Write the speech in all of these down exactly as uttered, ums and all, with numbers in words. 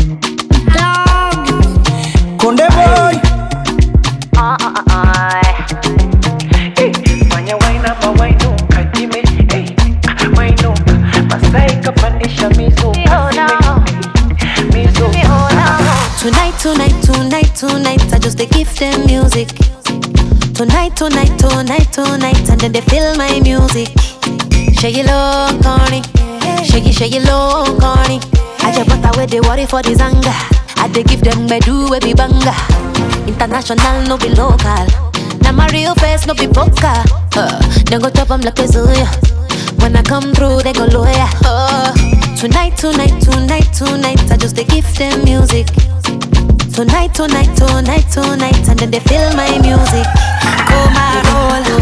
Konde boy. Ah ah ah. Hey, fanya waina ma wainu katime. Hey, wainu Masai kapandisha mizo. Mizo. Tonight, tonight, tonight, tonight, I just they give them music. Tonight, tonight, tonight, tonight, and then they feel my music. Shake it low, corny. Shake it, shake it low, corny. I just put away the worry for the zanga. I they give them bedu we be banga. International no be local. Now my real face no be poker. Uh, they go top 'em like a Zuya. When I come through they go lawyer. Uh, tonight, tonight, tonight, tonight, I just they give them music. Tonight, tonight, tonight, tonight, and then they feel my music. Come and roll,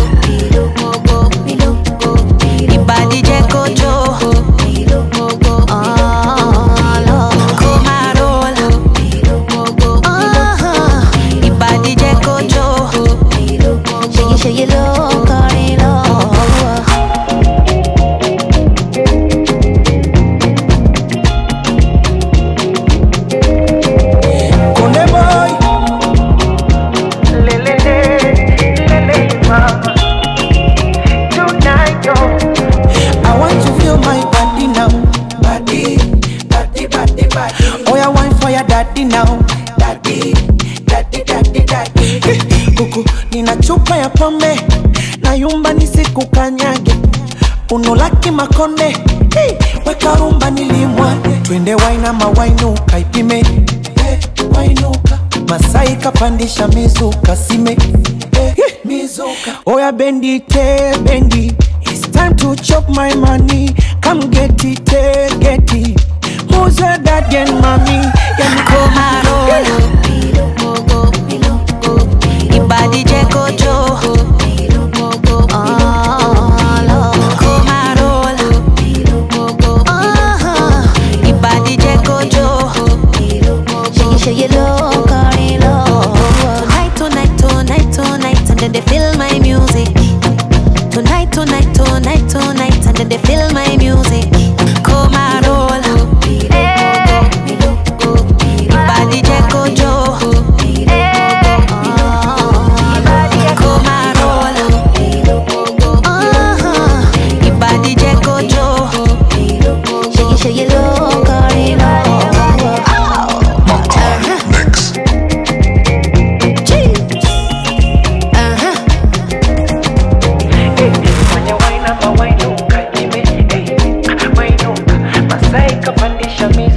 Ibadi Jeko Joe. Come and roll, Ibadi Jeko Joe. Shake, shake it low, carry low. Daddy now, daddy, daddy, daddy, daddy. Kuku, nina chupa ya pombe na yumba nisikukanyage. Unolaki makonde, hey, weka rumba nilimwage. Twende waina mawainu kaipime, hey, wainuka. Masai kapandisha mizuka sime, hey, mizuka. Oya bendi te bendi, it's time to chop my money. Come get it, hey, get it. Who's that daddy and mommy? Come and roll, Ibadi Jeko Joe. Come and roll, Ibadi Jeko Joe. Shake, shake it low, carry low. Tonight, tonight, tonight, tonight, and then they feel my music. Tonight, tonight, tonight, tonight, and then they feel my music. Come and roll. Kapandisha mizo.